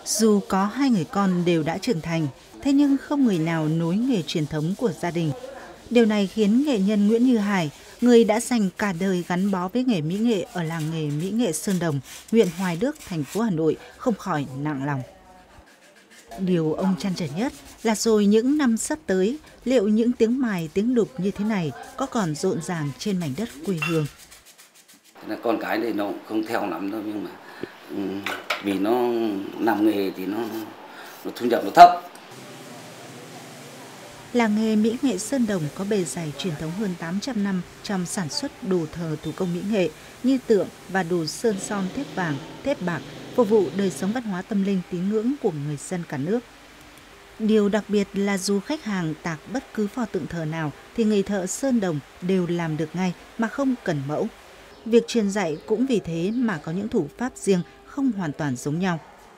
Dù có hai người con đều đã trưởng thành, thế nhưng không người nào nối nghề truyền thống của gia đình. Điều này khiến nghệ nhân Nguyễn Như Hải, người đã dành cả đời gắn bó với nghề mỹ nghệ ở làng nghề mỹ nghệ Sơn Đồng, huyện Hoài Đức, thành phố Hà Nội không khỏi nặng lòng. Điều ông trăn trở nhất là rồi những năm sắp tới, liệu những tiếng mài, tiếng đục như thế này có còn rộn ràng trên mảnh đất quê hương? Con cái thì nó không theo lắm đâu, nhưng mà vì nó làm nghề thì nó thu nhập nó thấp. Làng nghề mỹ nghệ Sơn Đồng có bề dày truyền thống hơn 800 năm trong sản xuất đồ thờ thủ công mỹ nghệ như tượng và đồ sơn son thép vàng, thép bạc, phục vụ đời sống văn hóa tâm linh tín ngưỡng của người dân cả nước. Điều đặc biệt là dù khách hàng tạc bất cứ pho tượng thờ nào thì người thợ Sơn Đồng đều làm được ngay mà không cần mẫu. Việc truyền dạy cũng vì thế mà có những thủ pháp riêng không hoàn toàn giống nhau.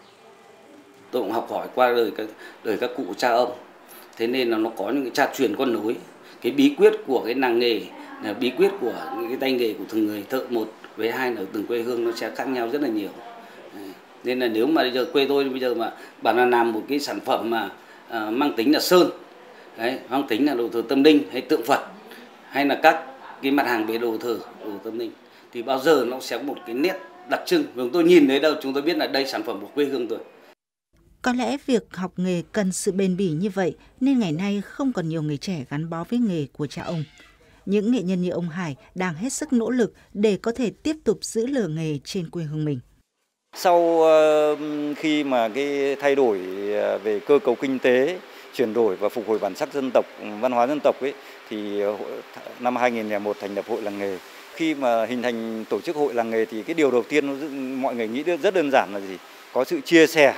Tôi cũng học hỏi qua đời các cụ cha ông. Thế nên là nó có những cái cha truyền con nối. Cái bí quyết của cái làng nghề, bí quyết của những cái tay nghề của từng người thợ một với hai ở từng quê hương nó sẽ khác nhau rất là nhiều. Nên là nếu mà bây giờ quê tôi bây giờ mà bảo là làm một cái sản phẩm mà mang tính là sơn, đấy, mang tính là đồ thờ tâm linh hay tượng Phật, hay là các cái mặt hàng về đồ thờ, đồ tâm linh, thì bao giờ nó sẽ có một cái nét đặc trưng. Chúng tôi nhìn thấy đâu chúng tôi biết là đây sản phẩm của quê hương tôi. Có lẽ việc học nghề cần sự bền bỉ như vậy nên ngày nay không còn nhiều người trẻ gắn bó với nghề của cha ông. Những nghệ nhân như ông Hải đang hết sức nỗ lực để có thể tiếp tục giữ lửa nghề trên quê hương mình. Sau khi mà cái thay đổi về cơ cấu kinh tế, chuyển đổi và phục hồi bản sắc dân tộc, văn hóa dân tộc ấy, thì năm 2001 thành lập hội làng nghề. Khi mà hình thành tổ chức hội làng nghề thì cái điều đầu tiên mọi người nghĩ rất đơn giản là gì? Có sự chia sẻ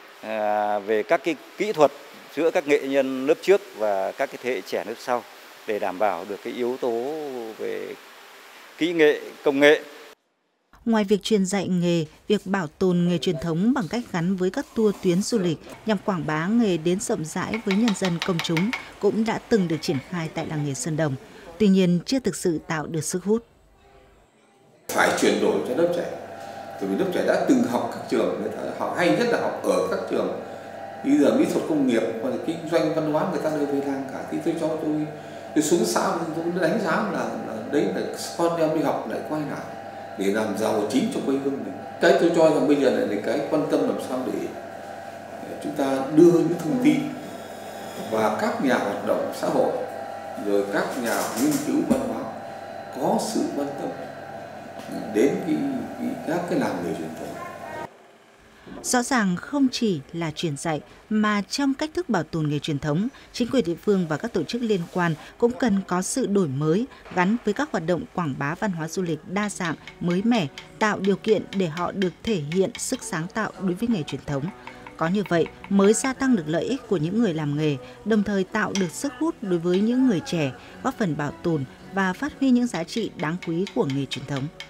về các cái kỹ thuật giữa các nghệ nhân lớp trước và các cái thế hệ trẻ lớp sau để đảm bảo được cái yếu tố về kỹ nghệ, công nghệ. Ngoài việc truyền dạy nghề, việc bảo tồn nghề truyền thống bằng cách gắn với các tour tuyến du lịch nhằm quảng bá nghề đến rộng rãi với nhân dân công chúng cũng đã từng được triển khai tại làng nghề Sơn Đồng. Tuy nhiên, chưa thực sự tạo được sức hút. Phải chuyển đổi cho lớp trẻ. Bởi vì lớp trẻ đã từng học các trường, người ta học hay nhất là học ở các trường. Bây giờ mỹ thuật công nghiệp hoặc là kinh doanh văn hóa người ta đều về làng cả. Thì tôi cho tôi xuống xã tôi đánh giá là đấy là con em đi học lại quay lại để làm giàu chính cho quê hương mình. Cái tôi cho rằng bây giờ là cái quan tâm làm sao để chúng ta đưa những thông tin và các nhà hoạt động xã hội rồi các nhà nghiên cứu văn hóa có sự quan tâm đến các cái làng nghề truyền thống. Rõ ràng không chỉ là truyền dạy mà trong cách thức bảo tồn nghề truyền thống, chính quyền địa phương và các tổ chức liên quan cũng cần có sự đổi mới gắn với các hoạt động quảng bá văn hóa du lịch đa dạng, mới mẻ, tạo điều kiện để họ được thể hiện sức sáng tạo đối với nghề truyền thống. Có như vậy mới gia tăng được lợi ích của những người làm nghề, đồng thời tạo được sức hút đối với những người trẻ, góp phần bảo tồn và phát huy những giá trị đáng quý của nghề truyền thống.